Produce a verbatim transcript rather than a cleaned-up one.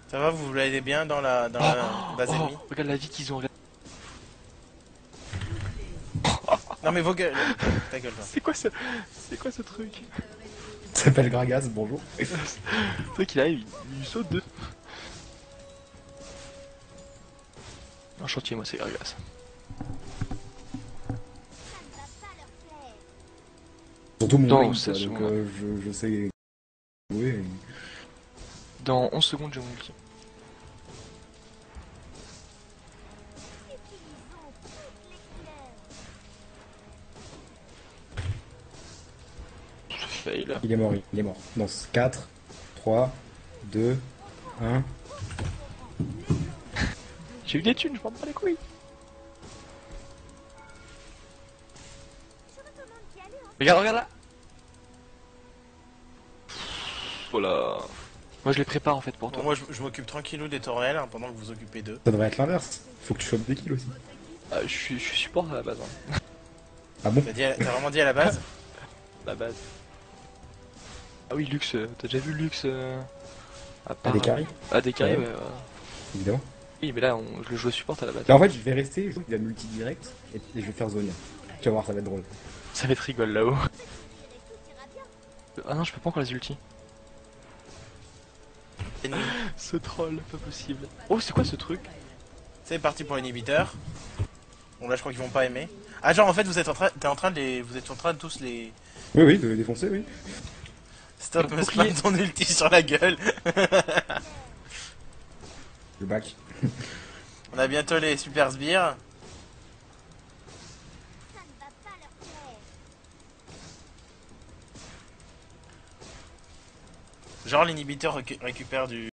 Ça va, vous l'avez bien dans la, dans la Oh, base oh, ennemie? regarde la vie qu'ils ont. Non mais vos gueules. Ta gueule, toi. C'est quoi ce... C'est quoi ce truc? Ça s'appelle Gragas, bonjour. C'est vrai qu'il arrive, il, il saute de... Un chantier, moi c'est Gargas. Surtout mon Dans wing, seize quoi, donc secondes. euh, je, je sais jouer. et- Dans onze secondes, je multi. Je fail. Il est mort, il est mort. Dans quatre, trois, deux, un. J'ai eu des thunes, je m'en bats les couilles. Regarde, regarde là. Voilà. Moi je les prépare en fait pour Bon, toi. moi je, je m'occupe tranquillou des tourelles hein, pendant que vous occupez d'eux. Ça devrait être l'inverse. Faut que tu chopes des kills aussi. Ah, je, suis, je suis support à la base. Hein. Ah bon? T'as dit à- t'as vraiment dit à la base? La base. Ah oui, Lux, euh, t'as déjà vu Lux euh, à part... des carries Ah, des carries, Ouais. ouais. ouais. Évidemment. Oui, mais là, on- je le joue à support à la base. Là en fait, je vais rester, je vais multi direct et, et je vais faire zone. Tu vas voir, ça va être drôle. Ça va être rigole là-haut. Ah non, je peux pas encore les ulti. Ennemi. Ce troll, pas possible. Oh, c'est quoi ce truc? C'est parti pour l'inhibiteur. Bon là je crois qu'ils vont pas aimer. Ah genre en fait vous êtes en train, t'es en train de les, vous êtes en train de tous les. Oui, oui, de les défoncer, oui. Stop, Le me bouclier. spam ton ulti sur la gueule. Je back. On a bientôt les super sbires. Genre l'inhibiteur récu- récupère du,